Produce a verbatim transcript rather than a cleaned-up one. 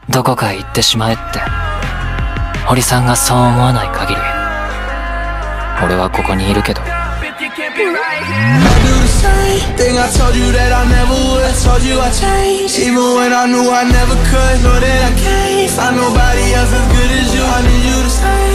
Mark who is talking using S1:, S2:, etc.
S1: どこかへ行ってしまえって堀さんがそう思わない限り俺はここにいるけど。
S2: Thing I told you that I never would. Told you I changed, even when I knew I never could. Know that I can't find nobody else as good as you. I need you to stay.